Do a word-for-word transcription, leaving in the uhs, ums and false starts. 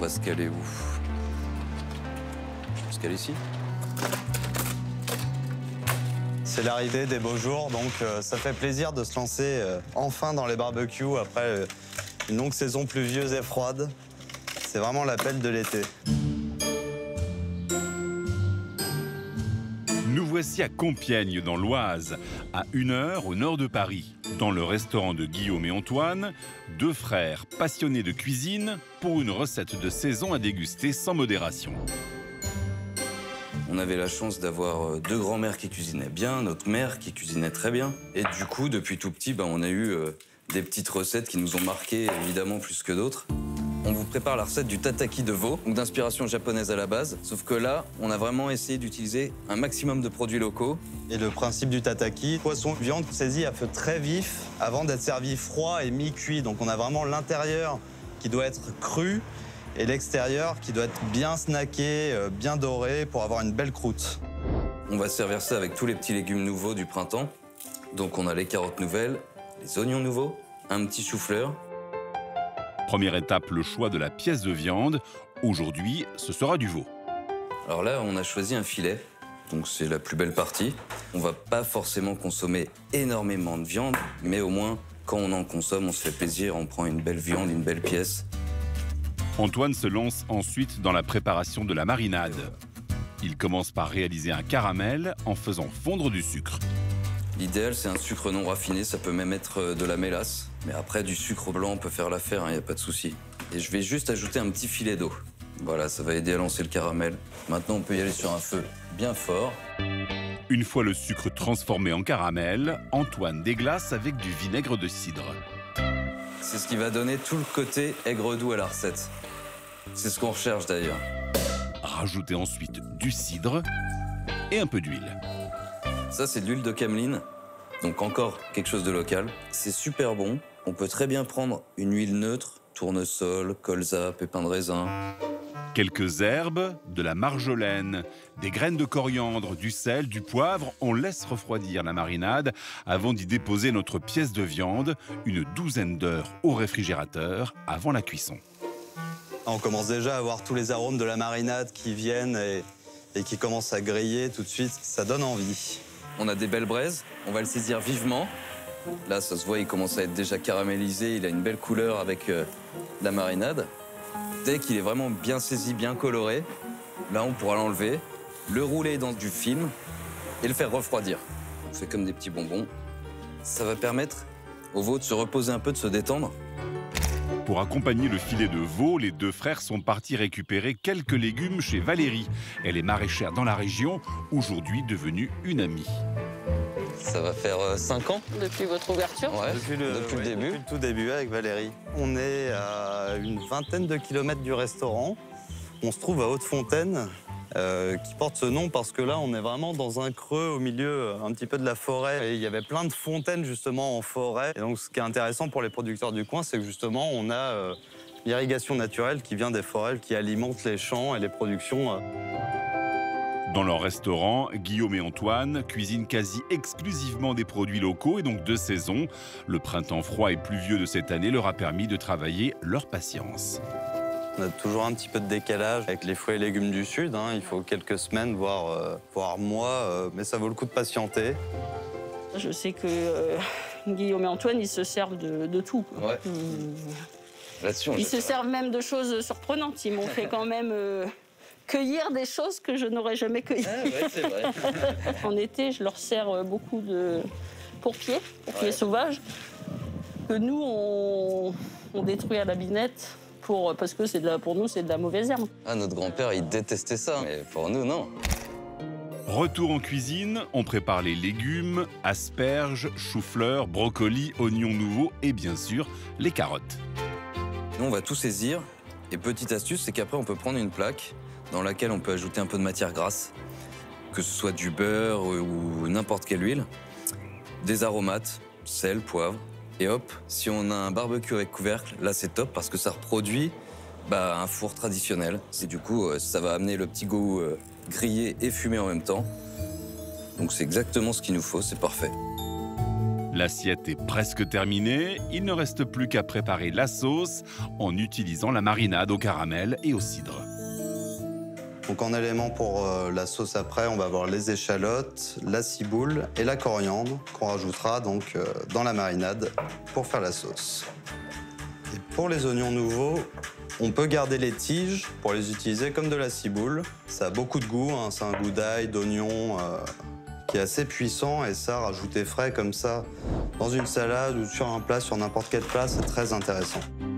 va se caler où? Je pense qu'elle est ici. C'est l'arrivée des beaux jours, donc euh, ça fait plaisir de se lancer euh, enfin dans les barbecues après euh, une longue saison pluvieuse et froide. C'est vraiment l'appel de l'été. Nous voici à Compiègne, dans l'Oise, à une heure au nord de Paris, dans le restaurant de Guillaume et Antoine, deux frères passionnés de cuisine pour une recette de saison à déguster sans modération. On avait la chance d'avoir deux grands-mères qui cuisinaient bien, notre mère qui cuisinait très bien. Et du coup, depuis tout petit, ben, on a eu euh, des petites recettes qui nous ont marqué, évidemment, plus que d'autres. On vous prépare la recette du tataki de veau, donc d'inspiration japonaise à la base. Sauf que là, on a vraiment essayé d'utiliser un maximum de produits locaux. Et le principe du tataki, poisson, viande saisie à feu très vif avant d'être servi froid et mi-cuit. Donc on a vraiment l'intérieur qui doit être cru et l'extérieur qui doit être bien snacké, bien doré pour avoir une belle croûte. On va servir ça avec tous les petits légumes nouveaux du printemps. Donc on a les carottes nouvelles, les oignons nouveaux, un petit chou-fleur. Première étape, le choix de la pièce de viande. Aujourd'hui, ce sera du veau. Alors là, on a choisi un filet, donc c'est la plus belle partie. On va pas forcément consommer énormément de viande, mais au moins, quand on en consomme, on se fait plaisir, on prend une belle viande, une belle pièce. Antoine se lance ensuite dans la préparation de la marinade. Il commence par réaliser un caramel en faisant fondre du sucre. L'idéal, c'est un sucre non raffiné, ça peut même être de la mélasse. Mais après, du sucre blanc, on peut faire l'affaire, il n'y a pas de souci. Et je vais juste ajouter un petit filet d'eau. Voilà, ça va aider à lancer le caramel. Maintenant, on peut y aller sur un feu bien fort. Une fois le sucre transformé en caramel, Antoine déglace avec du vinaigre de cidre. C'est ce qui va donner tout le côté aigre-doux à la recette. C'est ce qu'on recherche d'ailleurs. Rajoutez ensuite du cidre et un peu d'huile. Ça, c'est de l'huile de cameline, donc encore quelque chose de local. C'est super bon. On peut très bien prendre une huile neutre, tournesol, colza, pépins de raisin. Quelques herbes, de la marjolaine, des graines de coriandre, du sel, du poivre. On laisse refroidir la marinade avant d'y déposer notre pièce de viande, une douzaine d'heures au réfrigérateur avant la cuisson. On commence déjà à voir tous les arômes de la marinade qui viennent et, et qui commencent à griller tout de suite. Ça donne envie. On a des belles braises, on va le saisir vivement. Là, ça se voit, il commence à être déjà caramélisé, il a une belle couleur avec euh, la marinade. Dès qu'il est vraiment bien saisi, bien coloré, là, on pourra l'enlever, le rouler dans du film et le faire refroidir. On fait comme des petits bonbons. Ça va permettre au veau de se reposer un peu, de se détendre. Pour accompagner le filet de veau, les deux frères sont partis récupérer quelques légumes chez Valérie. Elle est maraîchère dans la région, aujourd'hui devenue une amie. Ça va faire cinq ans. Depuis votre ouverture? Ouais, Depuis le, depuis le ouais, début. Depuis le tout début avec Valérie. On est à une vingtaine de kilomètres du restaurant. On se trouve à Haute-Fontaine, euh, qui porte ce nom parce que là, on est vraiment dans un creux au milieu un petit peu de la forêt. Et il y avait plein de fontaines justement en forêt. Et donc, ce qui est intéressant pour les producteurs du coin, c'est que justement, on a euh, l'irrigation naturelle qui vient des forêts, qui alimente les champs et les productions. Euh. Dans leur restaurant, Guillaume et Antoine cuisinent quasi exclusivement des produits locaux et donc de saison. Le printemps froid et pluvieux de cette année leur a permis de travailler leur patience. On a toujours un petit peu de décalage avec les fruits et légumes du Sud. Hein. Il faut quelques semaines, voire, euh, voire mois, euh, mais ça vaut le coup de patienter. Je sais que euh, Guillaume et Antoine, ils se servent de, de tout. Quoi. Ouais. Mmh. Là-dessus, on Ils se servent même de choses surprenantes. Ils m'ont fait quand même euh, cueillir des choses que je n'aurais jamais cueillies. Ah ouais, c'est vrai. En été, je leur sers beaucoup de pourpiers, pourpiers ouais. sauvages, que nous, on, on détruit à la binette. Pour, parce que de la, pour nous, c'est de la mauvaise herbe. Ah, notre grand-père, il détestait ça, mais pour nous, non. Retour en cuisine, on prépare les légumes, asperges, choux-fleurs, brocolis, oignons nouveaux et bien sûr, les carottes. Nous, on va tout saisir. Et petite astuce, c'est qu'après, on peut prendre une plaque dans laquelle on peut ajouter un peu de matière grasse, que ce soit du beurre ou n'importe quelle huile, des aromates, sel, poivre. Et hop, si on a un barbecue avec couvercle, là c'est top parce que ça reproduit bah, un four traditionnel. Et du coup, ça va amener le petit goût euh, grillé et fumé en même temps. Donc c'est exactement ce qu'il nous faut, c'est parfait. L'assiette est presque terminée, il ne reste plus qu'à préparer la sauce en utilisant la marinade au caramel et au cidre. Donc en éléments pour euh, la sauce après, on va avoir les échalotes, la ciboule et la coriandre qu'on rajoutera donc euh, dans la marinade pour faire la sauce. Et pour les oignons nouveaux, on peut garder les tiges pour les utiliser comme de la ciboule. Ça a beaucoup de goût, hein, c'est un goût d'ail, d'oignon euh, qui est assez puissant et ça, rajouter frais comme ça dans une salade ou sur un plat, sur n'importe quel plat, c'est très intéressant.